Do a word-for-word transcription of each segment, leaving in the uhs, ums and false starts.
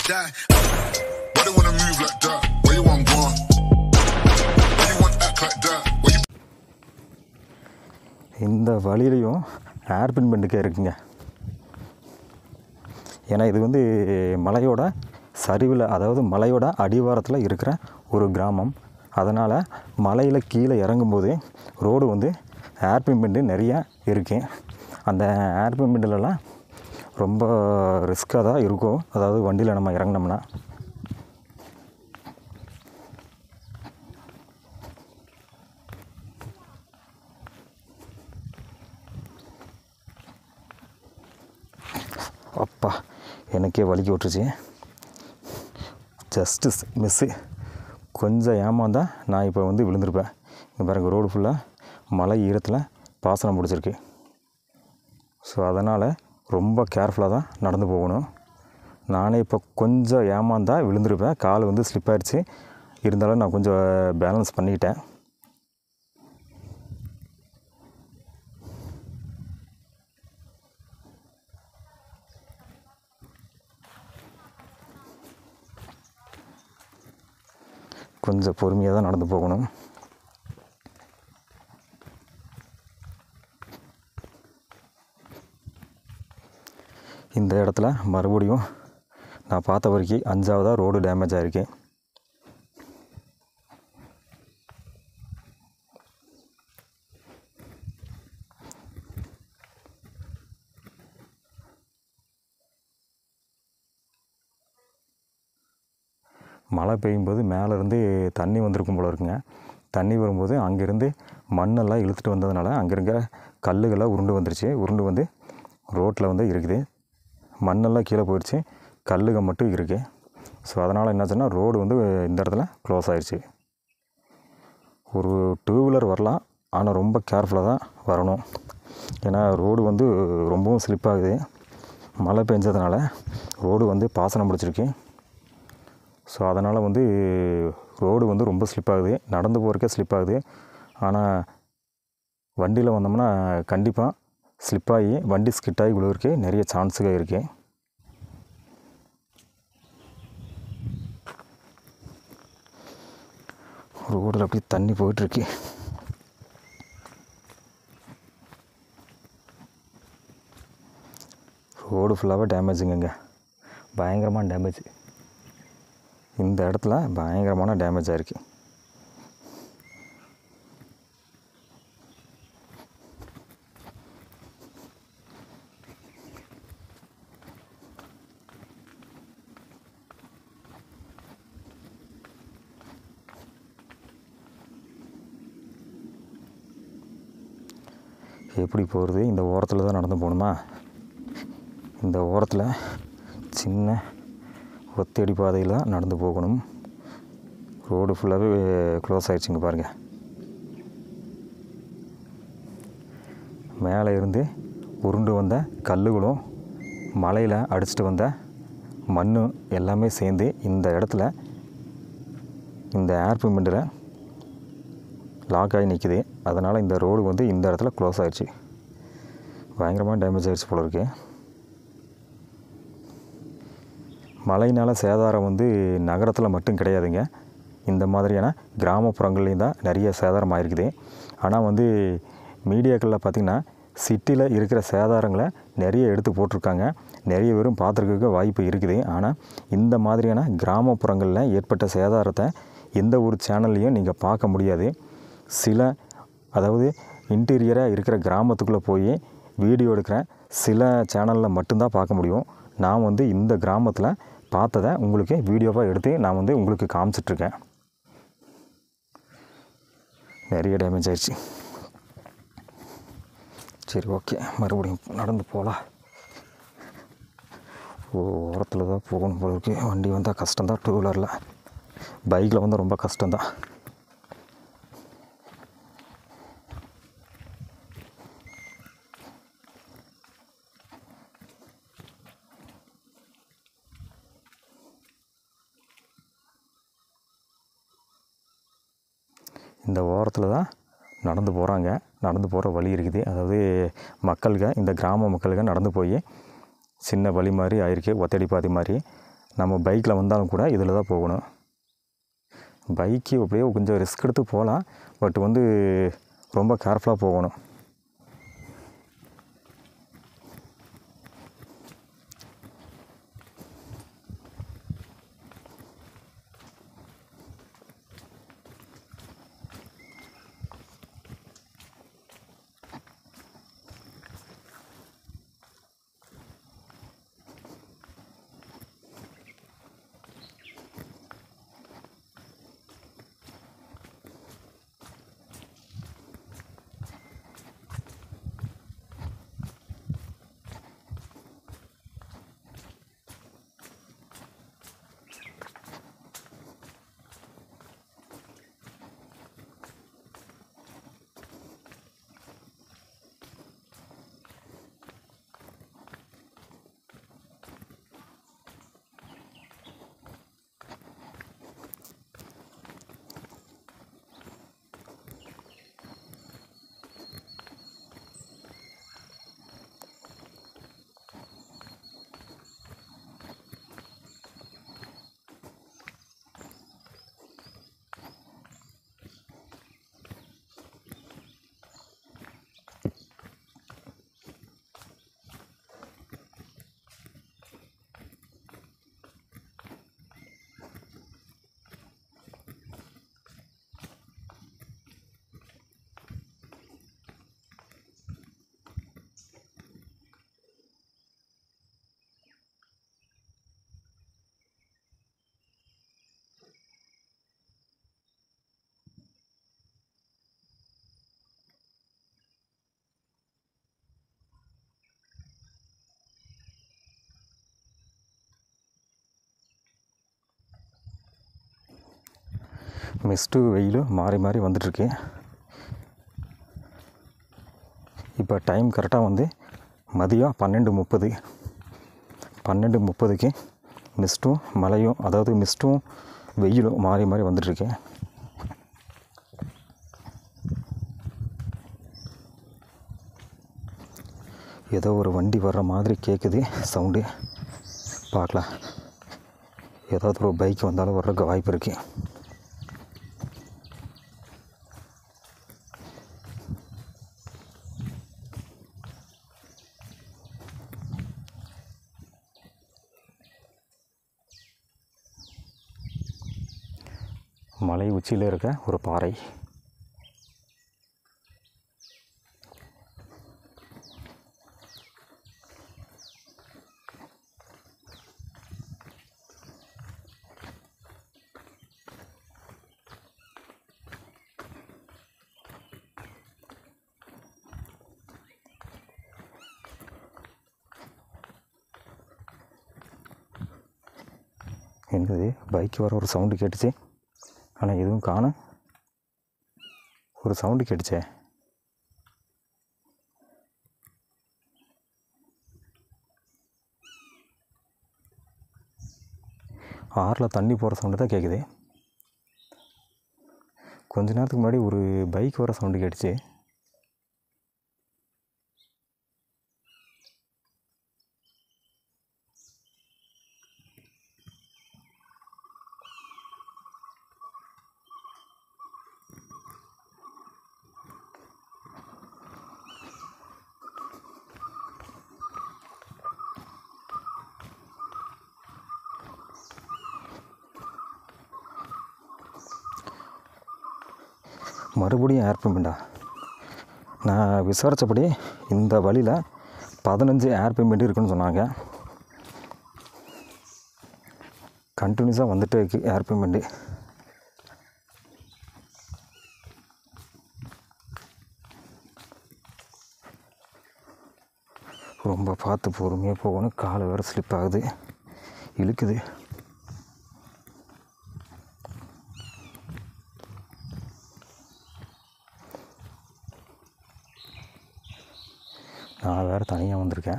die. Why they wanna move like that? Where you want go? Why you want act like that? Where you... இந்த வழியிலையும் hairpin பெண்டுக்கே இருக்குங்க. ஏன்னா இது வந்து மலையோட சரிவில், அதாவது மலையோட அடிவாரத்தில் இருக்கிற ஒரு கிராமம். அதனால் மலையில் கீழே இறங்கும்போது ரோடு வந்து ஏர்பின் பெண்டு நிறையா இருக்குது. அந்த ஏர்பின் பெண்டுலலாம் ரொம்ப ரிஸ்க்காக தான் இருக்கும், அதாவது வண்டியில் நம்ம இறங்கினோம்னா. அப்பா, எனக்கே வலிக்கி விட்டுருச்சு. ஜஸ்ட்டு மிஸ்ஸு, கொஞ்சம் ஏமாந்தா நான் இப்போ வந்து விழுந்திருப்பேன். இங்கே பாருங்கள், ரோடு ஃபுல்லாக மலை ஈரத்தில் பாசனம் பிடிச்சிருக்கு. ஸோ அதனால் ரொம்ப கேர்ஃபுல்லாக தான் நடந்து போகணும். நானே இப்போ கொஞ்சம் ஏமாந்தா விழுந்திருப்பேன். கால் வந்து ஸ்லிப் ஆகிடுச்சு. இருந்தாலும் நான் கொஞ்சம் பேலன்ஸ் பண்ணிக்கிட்டேன். கொஞ்சம் பொறுமையாக தான் நடந்து போகணும். இந்த இடத்துல மறுபடியும் நான் பார்த்த வரைக்கும் அஞ்சாவதாக ரோடு டேமேஜ் ஆகிருக்கு. மழை பெய்யும்போது மேலேருந்து தண்ணி வந்திருக்கும் போல இருக்குங்க. தண்ணி வரும்போது அங்கேருந்து மண்ணெல்லாம் இழுத்துட்டு வந்ததுனால அங்கே இருக்கிற கல்லுகள்லாம் உருண்டு வந்துருச்சு. உருண்டு வந்து ரோட்டில் வந்து இருக்குது. மண்ணெல்லாம் கீழே போயிடுச்சு, கல்லுக மட்டும் இருக்குது. ஸோ அதனால் என்னாச்சுன்னா ரோடு வந்து இந்த இடத்துல க்ளோஸ் ஆகிடுச்சு. ஒரு டூ வீலர் வரலாம், ஆனால் ரொம்ப கேர்ஃபுல்லாக தான் வரணும். ஏன்னா ரோடு வந்து ரொம்பவும் ஸ்லிப் ஆகுது. மழை பெஞ்சதுனால ரோடு வந்து பாசனம் பிடிச்சிருக்கு. ஸோ அதனால் வந்து ரோடு வந்து ரொம்ப ஸ்லிப் ஆகுது. நடந்து போகிறக்கே ஸ்லிப் ஆகுது. ஆனால் வண்டியில் வந்தோம்னா கண்டிப்பாக ஸ்லிப் ஆகி வண்டி ஸ்கிட் ஆகி விழுவதுக்கு நிறைய சான்ஸுகள் இருக்குது. ரோடில் அப்படி தண்ணி போயிட்டுருக்கு. ரோடு ஃபுல்லாகவே டேமேஜுங்க, பயங்கரமான டேமேஜ். இந்த இடத்துல பயங்கரமான டேமேஜ் ஆகிருக்கு. எப்படி போகிறது? இந்த ஓரத்தில் தான் நடந்து போகணுமா? இந்த ஓரத்தில் சின்ன ஒத்தடி பாதையில் தான் நடந்து போகணும். ரோடு ஃபுல்லாகவே க்ளோஸ் ஆகிடுச்சிங்க பாருங்கள். மேலே இருந்து உருண்டு வந்த கல்லுகளும் மலையில் அடிச்சிட்டு வந்த மண் எல்லாமே சேர்ந்து இந்த இடத்துல இந்த ஏர்பின் பெண்டில் லாக் ஆகி நிற்கிது. அதனால் இந்த ரோடு வந்து இந்த இடத்துல க்ளோஸ் ஆகிடுச்சு. பயங்கரமாக டேமேஜ் ஆகிடுச்சு போல இருக்குது. மழையினால் சேதாரம் வந்து நகரத்தில் மட்டும் கிடையாதுங்க, இந்த மாதிரியான கிராமப்புறங்கள்லேயும் தான் நிறைய சேதாரம் ஆகிருக்குது. ஆனால் வந்து மீடியாக்களில் பார்த்திங்கன்னா சிட்டியில் இருக்கிற சேதாரங்களை நிறைய எடுத்து போட்டிருக்காங்க. நிறைய பேரும் பார்த்துருக்க வாய்ப்பு இருக்குது. ஆனால் இந்த மாதிரியான கிராமப்புறங்களில் ஏற்பட்ட சேதாரத்தை எந்த ஒரு சேனல்லையும் நீங்கள் பார்க்க முடியாது. சில, அதாவது இன்டீரியராக இருக்கிற கிராமத்துக்குள்ளே போய் வீடியோ எடுக்கிற சில சேனலில் மட்டும்தான் பார்க்க முடியும். நான் வந்து இந்த கிராமத்தில் பார்த்ததை உங்களுக்கு வீடியோவாக எடுத்து நான் வந்து உங்களுக்கு காமிச்சிட்ருக்கேன். நிறைய டேமேஜ் ஆயிடுச்சு. சரி, ஓகே, மறுபடியும் நடந்து போகலாம். ஓரத்தில் தான் போகணும் போல இருக்கு. வண்டி வந்தால் கஷ்டம்தான், டூ வீலரில். பைக்கில் வந்து ரொம்ப கஷ்டம்தான். இந்த ஓரத்தில் தான் நடந்து போகிறாங்க. நடந்து போகிற வழி இருக்குது. அதாவது மக்களுக்கு, இந்த கிராம மக்களுக்கு நடந்து போய் சின்ன வழி மாதிரி ஆயிருக்கு, ஒத்தடி பாதி மாதிரி. நம்ம பைக்கில் வந்தாலும் கூட இதில் தான் போகணும். பைக்கு அப்படியே கொஞ்சம் ரிஸ்க் எடுத்து போகலாம், பட் வந்து ரொம்ப கேர்ஃபுல்லாக போகணும். மிஸ்ட்டு வெயிலும் மாறி மாறி வந்துட்டுருக்கு. இப்போ டைம் கரெக்டாக வந்து மதியம் பன்னெண்டு முப்பது பன்னெண்டு முப்பதுக்கு மிஸ்ட்டும் மழையும், அதாவது மிஸ்ட்டும் வெயிலும் மாறி மாறி வந்துட்டுருக்கு. ஏதோ ஒரு வண்டி வர்ற மாதிரி கேட்குது சவுண்டு. பார்க்கலாம், ஏதாவது ஒரு பைக் வந்தாலும் வர்றதுக்கு வாய்ப்பு இருக்குது. மலை உச்சியில் இருக்க ஒரு பாறை. என்னது, பைக் வர ஒரு சவுண்டு கேட்டுச்சு, ஆனால் எதுவும் காணோம். ஒரு சவுண்டு கேட்டுச்சே. ஆறில் தண்ணி போகிற சவுண்டு தான் கேட்குது. கொஞ்ச நேரத்துக்கு முன்னாடி ஒரு பைக் வர சவுண்டு கேட்டுச்சு. மறுபடியும் ஏர் பம்புண்டா. நான் விசாரித்தபடி இந்த வழியில் பதினஞ்சு ஏர் பம்பு இருக்குன்னு சொன்னாங்க. கண்டினியூஸாக வந்துட்டே இருக்குது ஏர் பம்பு. ரொம்ப பார்த்து பொறுமையாக போகணும். கால் வேறு ஸ்லிப் ஆகுது, இழுக்குது. நான் வேறு தனியாக வந்திருக்கேன்.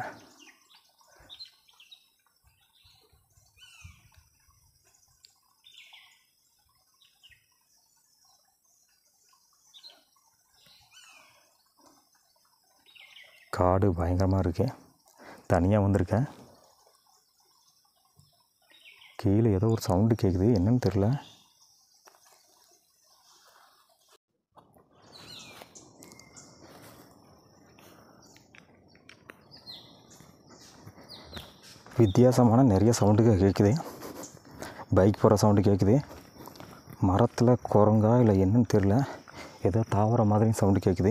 காடு பயங்கரமாக இருக்குது. தனியாக வந்திருக்கேன். கீழே ஏதோ ஒரு சவுண்டு கேட்குது, என்னன்னு தெரில. வித்தியாசமான நிறைய சவுண்டுகள் கேட்குது. பைக் போகிற சவுண்டு கேட்குது. மரத்தில் குரங்கா இல்லை என்னன்னு தெரில, ஏதோ தாவர மாதிரி சவுண்டு கேட்குது.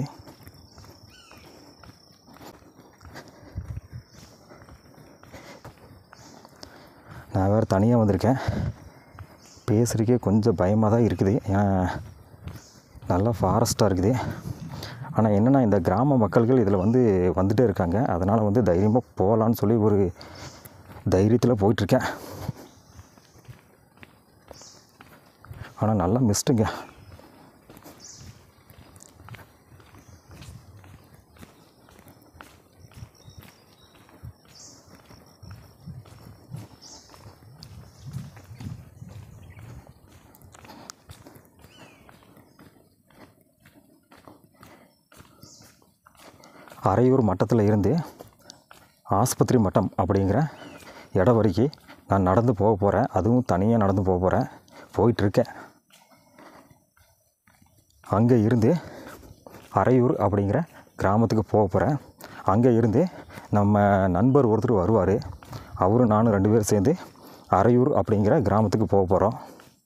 நான் வேறு தனியாக வந்திருக்கேன். பேசுகிறதுக்கே கொஞ்சம் பயமாக தான் இருக்குது. ஏன்னா நல்லா ஃபாரஸ்ட்டாக இருக்குது. ஆனால் என்னென்னா இந்த கிராம மக்கள்கள் இதில் வந்து வந்துகிட்டே இருக்காங்க. அதனால் வந்து தைரியமாக போகலான்னு சொல்லி ஒரு தைரியத்தில் போயிட்டுருக்கேன். ஆனால் நல்லா மிஸ்ட்டுங்க. அரையூர் மட்டத்தில் இருந்து ஆஸ்பத்திரி மட்டம் அப்படிங்கிற இடம் வரைக்கும் நான் நடந்து போக போகிறேன். அதுவும் தனியாக நடந்து போக போகிறேன். போயிட்டுருக்கேன். அங்கே இருந்து அரையூர் அப்படிங்கிற கிராமத்துக்கு போக போகிறேன். அங்கே இருந்து நம்ம நண்பர் ஒருத்தர் வருவார். அவரும் நானும் ரெண்டு பேரும் சேர்ந்து அரையூர் அப்படிங்கிற கிராமத்துக்கு போக போகிறோம்.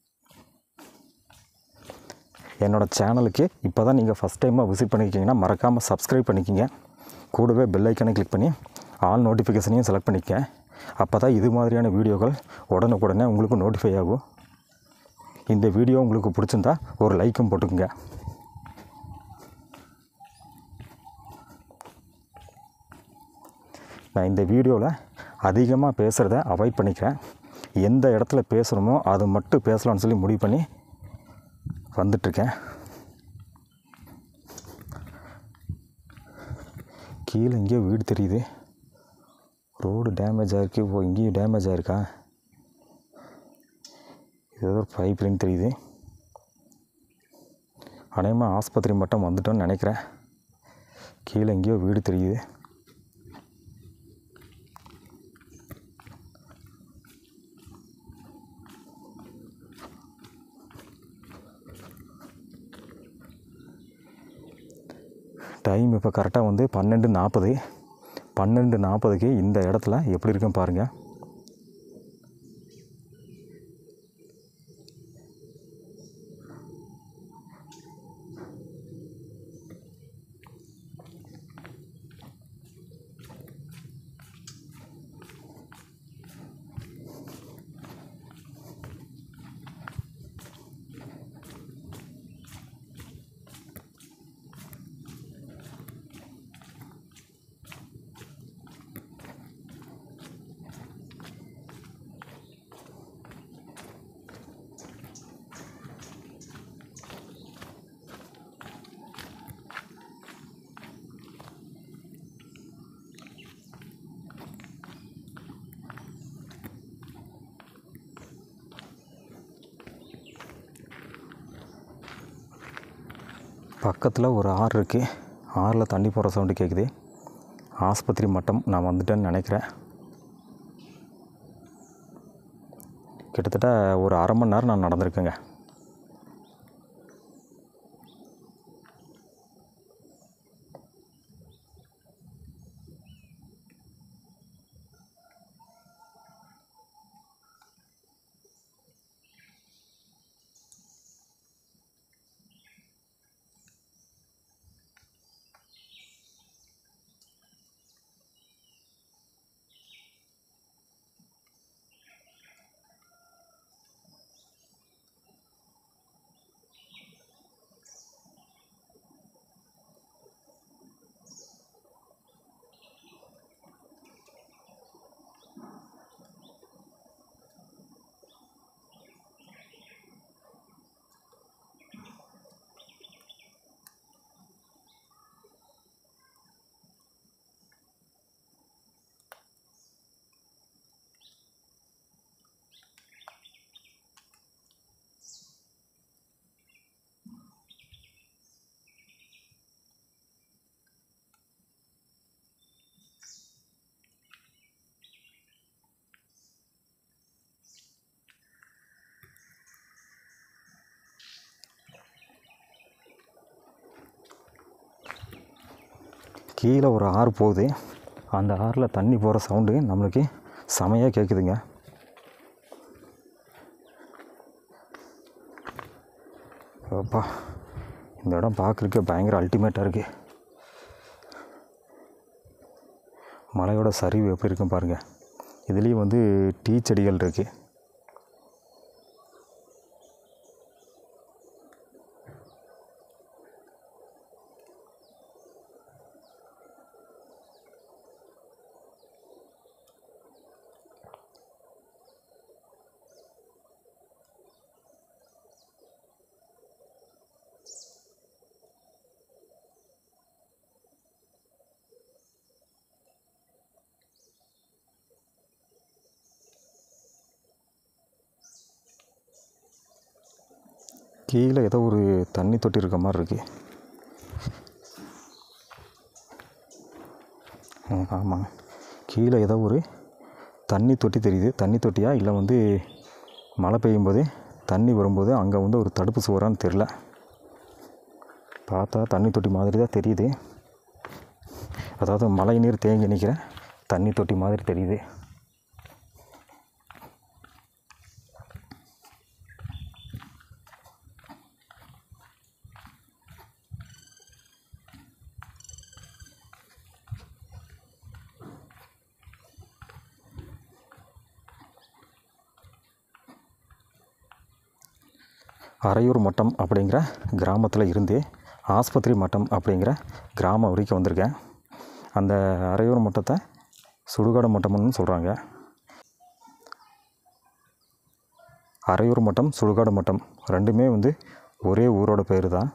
என்னோடய சேனலுக்கு இப்போ தான் நீங்கள் ஃபஸ்ட் டைமாக விசிட் பண்ணிக்கிங்கன்னா மறக்காமல் சப்ஸ்கிரைப் பண்ணிக்கிங்க. கூடவே பெல் ஐக்கனை கிளிக் பண்ணி ஆல் நோட்டிஃபிகேஷனையும் செலக்ட் பண்ணிக்க. அப்போ தான் இது மாதிரியான வீடியோக்கள் உடனுக்குடனே உங்களுக்கு நோட்டிஃபை ஆகும். இந்த வீடியோ உங்களுக்கு பிடிச்சிருந்தா ஒரு லைக்கும் போட்டுக்குங்க. நான் இந்த வீடியோவில் அதிகமாக பேசுகிறத அவாய்ட் பண்ணிக்கிறேன். எந்த இடத்துல பேசுகிறோமோ அது மட்டும் பேசலாம்னு சொல்லி முடிவு பண்ணி வந்துட்டுருக்கேன். கீழே இங்கேயோ வீடு தெரியுது. ரோடு டேமேஜ் ஆகிருக்கு. ஓ, இங்கேயும் டேமேஜ் ஆகிருக்கா? ஏதோ ஒரு பைப் லைன் தெரியுது. அநேகமாக ஆஸ்பத்திரி மட்டும் வந்துட்டோன்னு நினைக்கிறேன். கீழே எங்கேயோ வீடு தெரியுது. டைம் இப்போ கரெக்டாக வந்து பன்னெண்டு நாற்பது பன்னெண்டு நாற்பதுக்கு இந்த இடத்துல எப்படி இருக்குன்னு பாருங்கள். பக்கத்தில் ஒரு ஆறு இருக்குது. ஆறில் தண்ணி போகிற சவுண்டு கேட்குது. ஆஸ்பத்திரி மட்டம் நான் வந்துட்டேன்னு நினைக்கிறேன். கிட்டத்தட்ட ஒரு அரை மணி நேரம் நான் நடந்திருக்கேங்க. கீழே ஒரு ஆறு போகுது. அந்த ஆறில் தண்ணி போகிற சவுண்டு நம்மளுக்கு செமையாக கேட்குதுங்க. அப்பா, இந்த இடம் பார்க்குறதுக்கு பயங்கர அல்டிமேட்டாக இருக்குது. மலையோட சரிவு எப்படி இருக்குன்னு பாருங்கள். இதுலேயும் வந்து டீ செடிகள் இருக்குது. கீழே ஏதோ ஒரு தண்ணி தொட்டி இருக்க மாதிரி இருக்குது. ஆமாங்க, கீழே ஏதோ ஒரு தண்ணி தொட்டி தெரியுது. தண்ணி தொட்டியா இல்லை வந்து மழை பெய்யும்போது தண்ணி வரும்போது அங்கே வந்து ஒரு தடுப்பு சுவரான்னு தெரில. பார்த்தா தண்ணி தொட்டி மாதிரி தான் தெரியுது. அதாவது மழை நீர் தேங்கி நிற்கிற தண்ணி தொட்டி மாதிரி தெரியுது. அரையூர் மட்டம் அப்படிங்கிற கிராமத்தில் இருந்து ஆஸ்பத்திரி மட்டம் அப்படிங்கிற கிராமம் வரைக்கும் வந்திருக்கேன். அந்த அரையூர் மட்டத்தை சுடுகாடு மட்டம்னு சொல்கிறாங்க. அரையூர் மட்டம், சுடுகாடு மட்டம் ரெண்டுமே வந்து ஒரே ஊரோட பேர் தான்.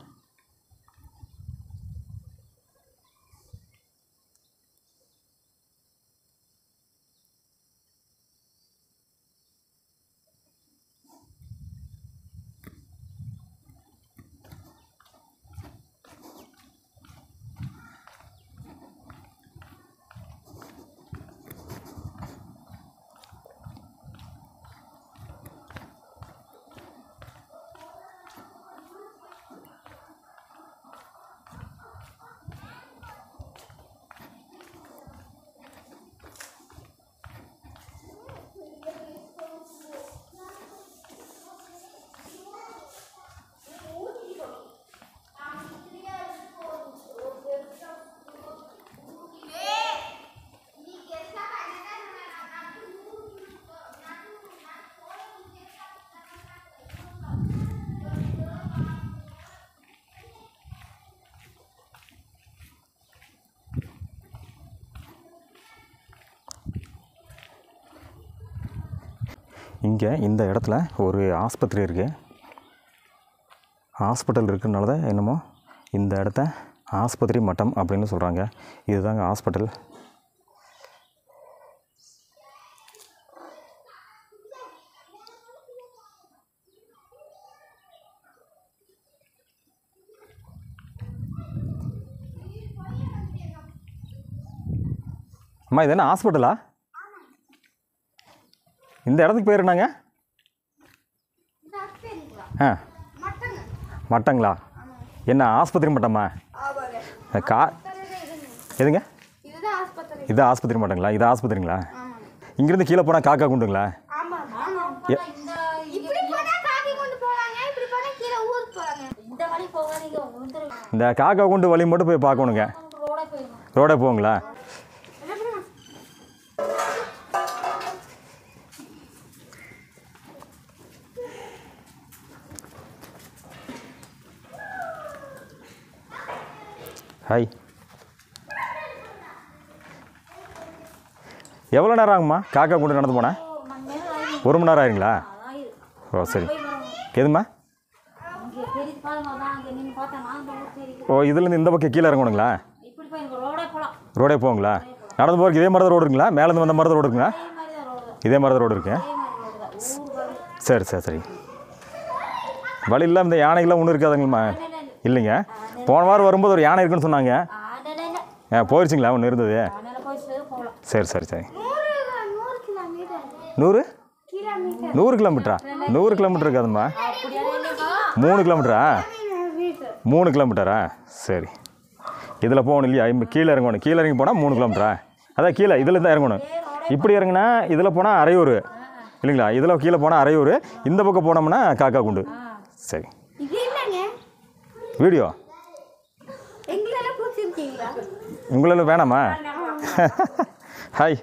இங்கே இந்த இடத்துல ஒரு ஆஸ்பத்திரி இருக்குது. ஹாஸ்பிட்டல் இருக்கிறனால தான் என்னமோ இந்த இடத்த ஆஸ்பத்திரி மட்டம் அப்படின்னு சொல்கிறாங்க. இதுதாங்க ஹாஸ்பிட்டல். அம்மா, இது என்ன ஹாஸ்பிட்டலா? இந்த இடத்துக்கு பேர் என்னங்க? ஆ, மட்டங்களா? என்ன ஆஸ்பத்திரி மட்டமா? கா எதுங்க? இது ஆஸ்பத்திரி மட்டங்களா? இது ஆஸ்பத்திரிங்களா? இங்கேருந்து கீழே போனால் காக்கா குண்டுங்களா? இந்த காக்கா குண்டு வழி மட்டும் போய் பார்க்கணுங்க. ரோடே போங்களா? ஹாய், எவ்வளோ நேரம் ஆகும்மா காக்கா கொண்டு நடந்து போனேன்? ஒரு மணி நேரம் ஆயிருங்களா? ஓ சரி. எதும்மா? ஓ, இதுலேருந்து இந்த பக்கம் கீழே இறங்கணுங்களா? ரோடே போங்களா? நடந்து போகிறதுக்கு இதே மாதிரி தான் ரோடு இருக்குங்களா? மேலேருந்து வந்த மாதிரி தான் ரோடு இருக்குங்களா? இதே மாதிரி தான் ரோடு இருக்கு. சரி சரி சரி. வழி இல்லாமல் இந்த யானைகள்லாம் ஒன்றும் இருக்காதுங்கம்மா? இல்லைங்க, போன வாரம் வரும்போது ஒரு யானை இருக்குன்னு சொன்னாங்க. ஆ, போயிடுச்சிங்களா? ஒன்று இருந்தது. சரி சரி சரி. நூறு நூறு கிலோமீட்டரா? நூறு கிலோமீட்டர் இருக்காதும்மா. மூணு கிலோமீட்டரா? மூணு கிலோமீட்டரா? சரி. இதில் போகணும் இல்லையா இப்போ கீழே இறங்கணும் கீழே இறங்கி போனால் மூணு கிலோமீட்டரா அதான் கீழே இதில் தான் இறங்கணும் இப்படி இறங்குனா இதில் போனால் அரையூர் இல்லைங்களா இதில் கீழே போனால் அரையூர் இந்த பக்கம் போனோம்னா காக்கா குண்டு சரி வீடியோ உங்களெல்லாம் வேணாமா ஹாய்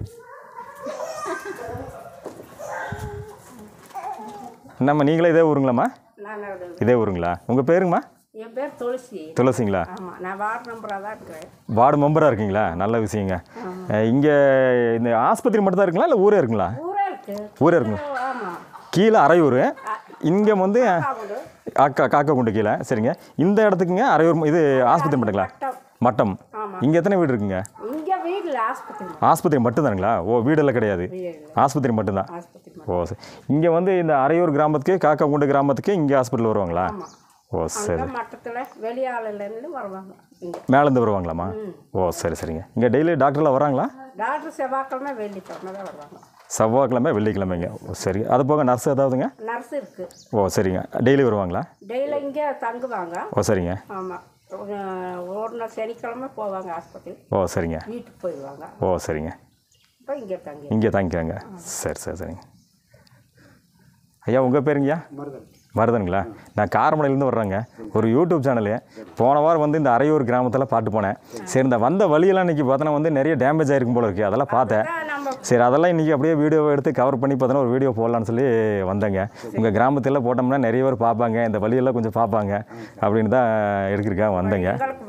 நம்ம நீங்களே இதே ஊருங்களாம்மா இதே ஊருங்களா உங்கள் பேருங்கம்மா என் பேர் துளசி துளசிங்களா நான் வார்டு மெம்பராக தான் இருக்கிறேன் வார்டு மெம்பராக இருக்கீங்களா நல்ல விஷயங்க இங்கே இந்த ஆஸ்பத்திரி மட்டும் தான் இருக்குங்களா இல்லை ஊரே இருக்குங்களா ஊரே இருக்கு ஊரே இருக்குங்களா கீழே அரையூர் இங்கே வந்து அக்கா காக்கா குண்டு கீழே சரிங்க இந்த இடத்துக்குங்க அரையூர் இது ஆஸ்பத்திரி மட்டுங்களா மட்டம் இங்கே எத்தனை வீடு இருக்குங்க இங்கே வீட்டில் ஆஸ்பத்திரி ஆஸ்பத்திரி மட்டும் தானுங்களா ஓ வீடெல்லாம் கிடையாது ஆஸ்பத்திரி மட்டும்தான் ஓ சரி இங்கே வந்து இந்த அரையூர் கிராமத்துக்கு காக்கா குண்டு கிராமத்துக்கு இங்கே ஹாஸ்பிட்டல் வருவாங்களா ஓ சரி மட்டத்தில் வெளியாளிலேருந்து வருவாங்க மேலேருந்து வருவாங்களாம்மா ஓ சரி சரிங்க இங்கே டெய்லி டாக்டர்லாம் வராங்களா டாக்டர் செவ்வாய்க்கிழமை வெள்ளிக்கிழமை தான் வருவாங்க செவ்வாய்க்கிழமை வெள்ளிக்கிழமைங்க ஓ சரி அது போக நர்ஸ் ஏதாவதுங்க நர்ஸ் இருக்குது ஓ சரிங்க டெய்லி வருவாங்களா டெய்லி இங்கே தங்குவாங்க ஓ சரிங்க ஆமாம் ஒரு நாள் சனிக்கிழமை போவாங்க ஆஸ்பத்திரி ஓ சரிங்க வீட்டுக்கு போயிடுவாங்க ஓ சரிங்க இப்போ இங்கே தங்கி இங்கே தங்கிக்காங்க சரி சரி சரிங்க ஐயா உங்கள் பேருங்கய்யா மருதனுங்களா நான் காரமடையிலேருந்து வர்றேங்க ஒரு யூடியூப் சேனலு போன வாரம் வந்து இந்த அரையூர் கிராமத்தில் பாட்டு போனேன் சரி இந்த வந்த வழியெல்லாம் இன்றைக்கி பார்த்தோன்னா வந்து நிறைய டேமேஜ் ஆகிருக்கும் போல இருக்குது அதெல்லாம் பார்த்தேன் சரி அதெல்லாம் இன்றைக்கி அப்படியே வீடியோ எடுத்து கவர் பண்ணி பார்த்தோன்னா ஒரு வீடியோ போடலான்னு சொல்லி வந்தேங்க உங்கள் கிராமத்தில் போட்டோம்னா நிறைய பேர் பார்ப்பாங்க இந்த வழியெல்லாம் கொஞ்சம் பார்ப்பாங்க அப்படின்னு தான் எடுக்கிறக்காக வந்தேங்க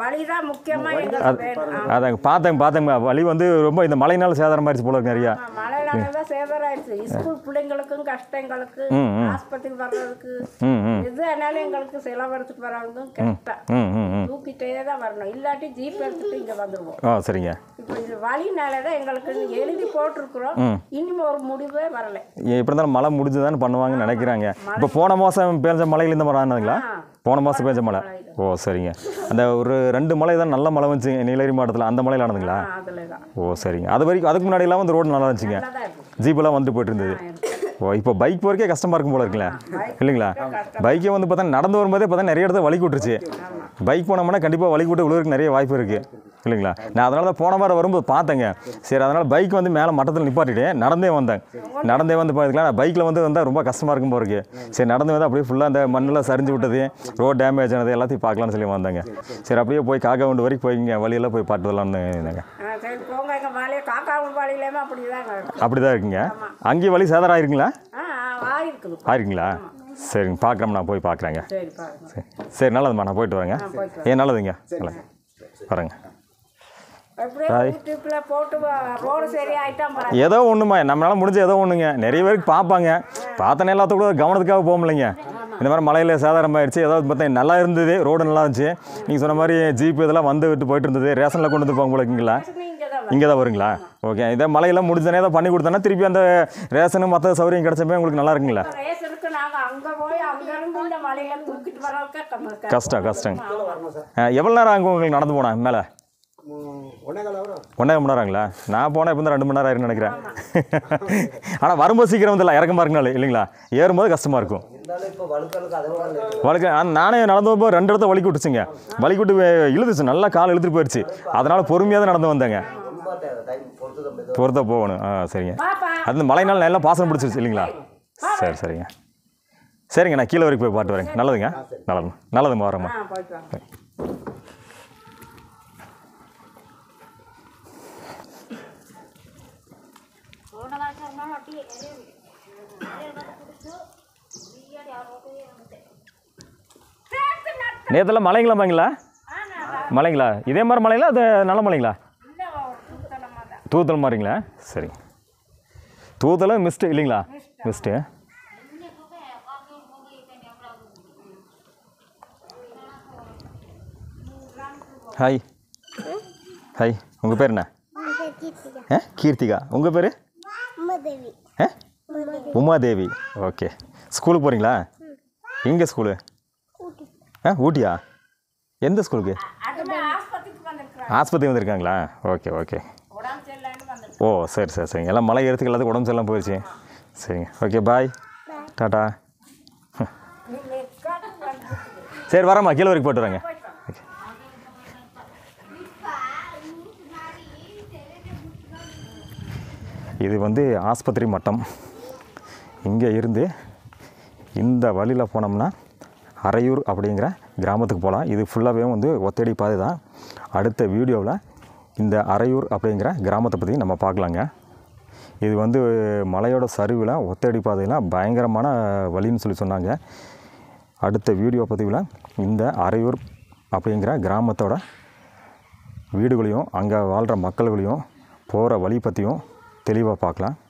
அதாங்க பார்த்தேங்க பார்த்தேங்க வழி வந்து ரொம்ப இந்த மழைனால சேதாரம் ஆயிடுச்சு போல இருக்கு நிறையா சேதாரம் ஆயிடுச்சு ஸ்கூல் பிள்ளைங்களுக்கும் கஷ்டங்களுக்கு ஆஸ்பத்திரி வர்றதுக்கு எது ஆனாலும் எங்களுக்கு செலவரத்துக்கு வராங்க கஷ்டம் தூக்கிட்டே தான் வரணும் இல்லாட்டி ஜீப் எடுத்துட்டு இங்க வந்துருவோம் ஆ சரிங்க இப்போ இது வழினால தான் எங்களுக்கு எழுதி போட்டிருக்கிறோம் இனிமே ஒரு முடிவே வரல எப்படி இருந்தாலும் மழை முடிஞ்சுதான்னு பண்ணுவாங்கன்னு நினைக்கிறாங்க இப்போ போன மாதம் பேஞ்ச மழையில இந்த மாதிரி ஆனதுங்களா போன மாதம் பேஞ்ச மழை ஓ சரிங்க அந்த ஒரு ரெண்டு மலை தான் நல்ல மழை வந்துச்சு நீலகிரி மாவட்டத்தில் அந்த மலையில் ஆனதுங்களா ஓ சரிங்க அது வரைக்கும் அதுக்கு முன்னாடியெல்லாம் வந்து ரோடு நல்லா இருந்துச்சுங்க ஜீப்பெல்லாம் வந்துட்டு போயிட்டு இருந்தது ஓ இப்போ பைக் போகிறக்கே கஷ்டமாக இருக்கும் போல இருக்குல்ல இல்லைங்களா பைக்கே வந்து பார்த்தா நடந்து வரும்போதே பார்த்தா நிறைய இடத்துல வலி கூட்டுருச்சு பைக் போனோம்னா கண்டிப்பாக வலி கூட்டு விழுவதுக்கு நிறைய வாய்ப்பு இருக்குது இல்லைங்களா நான் அதனால தான் போன வாரம் வரும்போது பார்த்தேங்க சரி அதனால் பைக் வந்து மேலே மட்டத்தில் நிப்பாட்டிட்டு நடந்தே வந்தேன் நடந்தே வந்து பார்த்துக்கலாம் நான் பைக்கில் வந்து வந்தால் ரொம்ப கஷ்டமாக இருக்கும் போல இருக்குது சரி நடந்து வந்து அப்படியே ஃபுல்லாக அந்த மண்ணெல்லாம் சரிஞ்சு விட்டது ரோட் டேமேஜ் ஆனது எல்லாத்தையும் பார்க்கலான்னு சொல்லி வந்தாங்க சரி அப்படியே போய் காக்கா குண்டு வரைக்கும் போய்ங்க வழியெல்லாம் போய் பார்த்து வரலான்னு இருந்தாங்க அப்படிதான் இருக்குங்க அங்கேயும் வழி சேதாரம் ஆயிருக்குங்களா ஆயிருக்குங்களா சரிங்க பார்க்குறோம் நான் போய் பார்க்குறேங்க சரி சரி நல்லதும்மா நான் போயிட்டு வரேங்க ஏன் நல்லதுங்க நல்லது வரேங்க ஏதோ ஒன்றுமா நம்மளால முடிஞ்ச ஏதோ ஒன்றுங்க நிறைய பேருக்கு பார்ப்பாங்க பார்த்தனே எல்லாத்த கூட கவனத்துக்காக போக முடியலைங்க இந்த மாதிரி மலையில் சேதாரம் ஆயிடுச்சு ஏதாவது பார்த்தா நல்லா இருந்தது ரோடு நல்லா இருந்துச்சு நீங்கள் சொன்ன மாதிரி ஜீப் இதெல்லாம் வந்து விட்டு போயிட்டு இருந்தது ரேஷனில் கொண்டு வந்து போங்க போல இருக்குங்களா இங்கே தான் வருங்களா ஓகே இதே மலையெல்லாம் முடிஞ்சனே தான் பண்ணி கொடுத்தோன்னா திருப்பி அந்த ரேஷனு மற்ற சௌகரியம் கிடச்சப்போ உங்களுக்கு நல்லா இருக்குங்களா கஷ்டம் கஷ்டங்க எவ்வளோ நேரம் ஆகும் உங்களுக்கு நடந்து போனேன் மேலே ஒன்றே மணி நேரங்களா நான் போனால் இப்போ ரெண்டு மணி நேரம் ஆயிருன்னு நினைக்கிறேன் ஆனால் வரும்போது சீக்கிரம் வந்து இல்லை இறக்கமாக இருக்குனால இல்லைங்களா ஏறும்போது கஷ்டமாக இருக்கும் வழுக்க நானே நடந்து போகும்போது ரெண்டு இடத்த வலிக்கு விட்டுச்சுங்க வலிக்கு விட்டு இழுத்துச்சு நல்லா கால் இழுத்துட்டு போயிடுச்சு அதனால் பொறுமையாக தான் நடந்து வந்தேங்க பொறுத்த போகணும் ஆ சரிங்க அது மழைனால நல்லா பாசனம் பிடிச்சிருச்சு இல்லைங்களா சரி சரிங்க சரிங்க நான் கீழே வரைக்கும் போய் பாட்டு வரேங்க நல்லதுங்க நல்லது நல்லதும்மா வரேம்மா நேற்றுலாம் மழைங்களாமாங்களா மழைங்களா இதே மாதிரி மழைங்களா அது நல்ல மழைங்களா தூத்தல் மாதிரிங்களா சரிங்க தூத்தலும் மிஸ்ட்டு இல்லைங்களா மிஸ்ட்டு ஹாய் ஹாய் உங்கள் பேர் என்ன ஆ கீர்த்திகா உங்கள் பேர் ஆ உமாதேவி ஓகே ஸ்கூலுக்கு போகிறீங்களா எங்கே ஸ்கூலு ஆ ஊட்டியா எந்த ஸ்கூலுக்கு ஆஸ்பத்திரி வந்திருக்காங்களா ஓகே ஓகே ஓ சரி சரி சரிங்க எல்லாம் மலை ஏறத்துக்கு எல்லாத்துக்கும் உடம்பு சரியில்லாம போயிடுச்சு சரிங்க ஓகே பாய் டாட்டா சரி வரேம்மா கீழே வரைக்கும் போய்ட்டு வரேங்க ஓகே இது வந்து ஆஸ்பத்திரி மட்டம். இங்கே இருந்து இந்த வழியில் போனோம்னா அரையூர் அப்படிங்கிற கிராமத்துக்கு போகலாம். இது ஃபுல்லாகவே வந்து ஒத்தடி பாதை தான். அடுத்த வீடியோவில் இந்த அரையூர் அப்படிங்கிற கிராமத்தை பற்றி நம்ம பார்க்கலாங்க. இது வந்து மலையோட சரிவில் ஒத்தடி பாதையில் பயங்கரமான வழின்னு சொல்லி சொன்னாங்க. அடுத்த வீடியோ பதிவில் இந்த அரையூர் அப்படிங்கிற கிராமத்தோட வீடுகளையும் அங்கே வாழ்கிற மக்கள்களையும் போகிற வழி பற்றியும் தெளிவாக பார்க்கலாம்.